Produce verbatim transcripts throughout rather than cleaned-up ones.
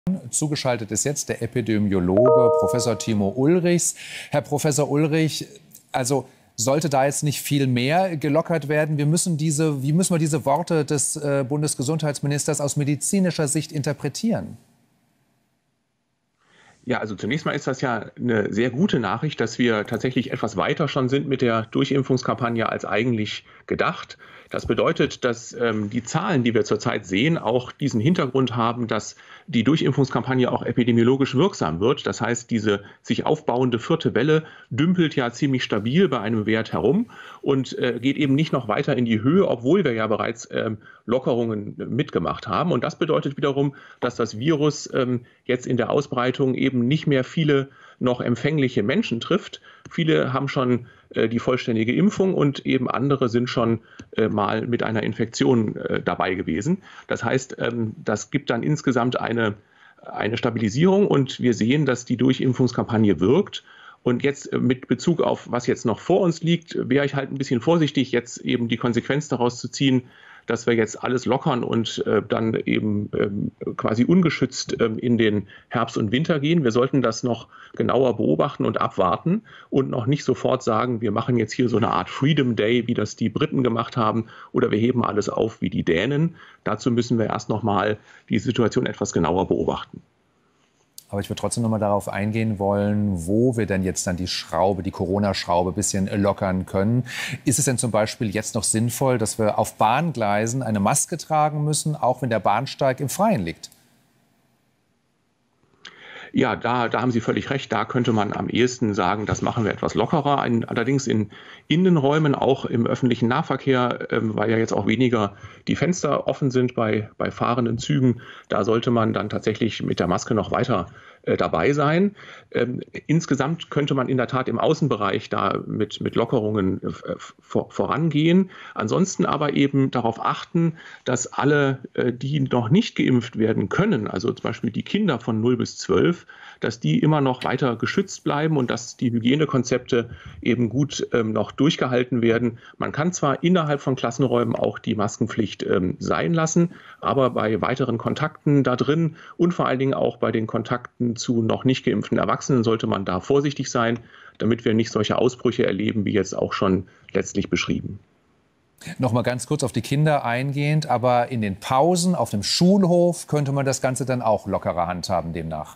Zugeschaltet ist jetzt der Epidemiologe Professor Timo Ulrichs. Herr Professor Ulrich, also sollte da jetzt nicht viel mehr gelockert werden? Wir müssen diese, wie müssen wir diese Worte des äh, Bundesgesundheitsministers aus medizinischer Sicht interpretieren? Ja, also zunächst mal ist das ja eine sehr gute Nachricht, dass wir tatsächlich etwas weiter schon sind mit der Durchimpfungskampagne als eigentlich gedacht. Das bedeutet, dass ähm, die Zahlen, die wir zurzeit sehen, auch diesen Hintergrund haben, dass die Durchimpfungskampagne auch epidemiologisch wirksam wird. Das heißt, diese sich aufbauende vierte Welle dümpelt ja ziemlich stabil bei einem Wert herum und äh, geht eben nicht noch weiter in die Höhe, obwohl wir ja bereits ähm, Lockerungen mitgemacht haben. Und das bedeutet wiederum, dass das Virus ähm, jetzt in der Ausbreitung eben nicht mehr viele noch empfängliche Menschen trifft. Viele haben schon äh, die vollständige Impfung und eben andere sind schon äh, mal mit einer Infektion äh, dabei gewesen. Das heißt, ähm, das gibt dann insgesamt eine, eine Stabilisierung und wir sehen, dass die Durchimpfungskampagne wirkt. Und jetzt mit Bezug auf, was jetzt noch vor uns liegt, wäre ich halt ein bisschen vorsichtig, jetzt eben die Konsequenz daraus zu ziehen, dass wir jetzt alles lockern und äh, dann eben ähm, quasi ungeschützt ähm, in den Herbst und Winter gehen. Wir sollten das noch genauer beobachten und abwarten und noch nicht sofort sagen, wir machen jetzt hier so eine Art Freedom Day, wie das die Briten gemacht haben, oder wir heben alles auf wie die Dänen. Dazu müssen wir erst noch mal die Situation etwas genauer beobachten. Aber ich würde trotzdem noch mal darauf eingehen wollen, wo wir denn jetzt dann die Schraube, die Corona-Schraube ein bisschen lockern können. Ist es denn zum Beispiel jetzt noch sinnvoll, dass wir auf Bahngleisen eine Maske tragen müssen, auch wenn der Bahnsteig im Freien liegt? Ja, da, da haben Sie völlig recht. Da könnte man am ehesten sagen, das machen wir etwas lockerer. Ein, allerdings in Innenräumen, auch im öffentlichen Nahverkehr, ähm, weil ja jetzt auch weniger die Fenster offen sind bei, bei fahrenden Zügen, da sollte man dann tatsächlich mit der Maske noch weiter äh, dabei sein. Ähm, insgesamt könnte man in der Tat im Außenbereich da mit, mit Lockerungen äh, vor, vorangehen. Ansonsten aber eben darauf achten, dass alle, äh, die noch nicht geimpft werden können, also zum Beispiel die Kinder von null bis zwölf, dass die immer noch weiter geschützt bleiben und dass die Hygienekonzepte eben gut ähm, noch durchgehalten werden. Man kann zwar innerhalb von Klassenräumen auch die Maskenpflicht ähm, sein lassen, aber bei weiteren Kontakten da drin und vor allen Dingen auch bei den Kontakten zu noch nicht geimpften Erwachsenen sollte man da vorsichtig sein, damit wir nicht solche Ausbrüche erleben, wie jetzt auch schon letztlich beschrieben. Noch mal ganz kurz auf die Kinder eingehend, aber in den Pausen auf dem Schulhof könnte man das Ganze dann auch lockerer handhaben demnach.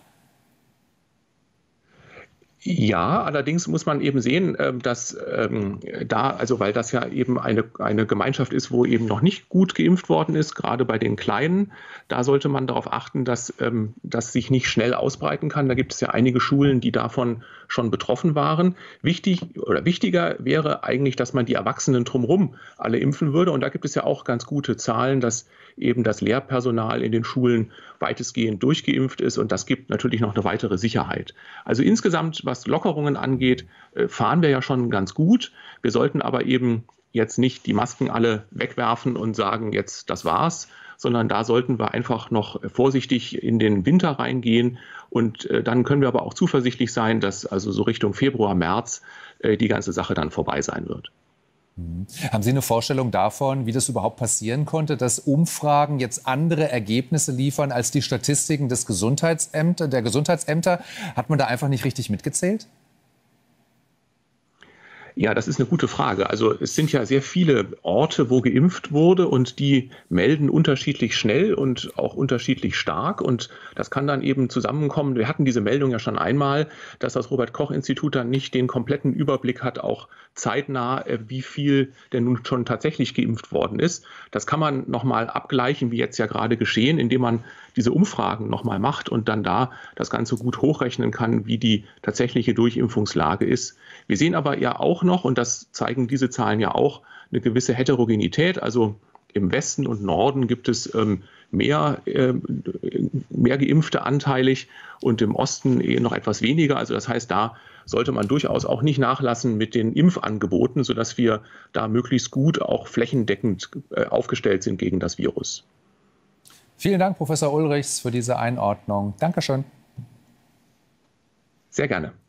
Ja, allerdings muss man eben sehen, dass ähm, da, also weil das ja eben eine, eine Gemeinschaft ist, wo eben noch nicht gut geimpft worden ist, gerade bei den Kleinen, da sollte man darauf achten, dass ähm, das sich nicht schnell ausbreiten kann. Da gibt es ja einige Schulen, die davon schon betroffen waren. Wichtig oder wichtiger wäre eigentlich, dass man die Erwachsenen drumherum alle impfen würde. Und da gibt es ja auch ganz gute Zahlen, dass eben das Lehrpersonal in den Schulen weitestgehend durchgeimpft ist. Und das gibt natürlich noch eine weitere Sicherheit. Also insgesamt, was Lockerungen angeht, fahren wir ja schon ganz gut. Wir sollten aber eben jetzt nicht die Masken alle wegwerfen und sagen, jetzt das war's, sondern da sollten wir einfach noch vorsichtig in den Winter reingehen. Und dann können wir aber auch zuversichtlich sein, dass also so Richtung Februar, März die ganze Sache dann vorbei sein wird. Haben Sie eine Vorstellung davon, wie das überhaupt passieren konnte, dass Umfragen jetzt andere Ergebnisse liefern als die Statistiken des Gesundheitsämter, der Gesundheitsämter? Hat man da einfach nicht richtig mitgezählt? Ja, das ist eine gute Frage. Also es sind ja sehr viele Orte, wo geimpft wurde und die melden unterschiedlich schnell und auch unterschiedlich stark. Und das kann dann eben zusammenkommen. Wir hatten diese Meldung ja schon einmal, dass das Robert-Koch-Institut dann nicht den kompletten Überblick hat, auch zeitnah, wie viel denn nun schon tatsächlich geimpft worden ist. Das kann man nochmal abgleichen, wie jetzt ja gerade geschehen, indem man diese Umfragen nochmal macht und dann da das Ganze gut hochrechnen kann, wie die tatsächliche Durchimpfungslage ist. Wir sehen aber ja auch noch, und das zeigen diese Zahlen ja auch, eine gewisse Heterogenität. Also im Westen und Norden gibt es ähm, mehr, äh, mehr Geimpfte anteilig und im Osten eher noch etwas weniger. Also das heißt, da sollte man durchaus auch nicht nachlassen mit den Impfangeboten, sodass wir da möglichst gut auch flächendeckend äh, aufgestellt sind gegen das Virus. Vielen Dank, Professor Ulrichs, für diese Einordnung. Dankeschön. Sehr gerne.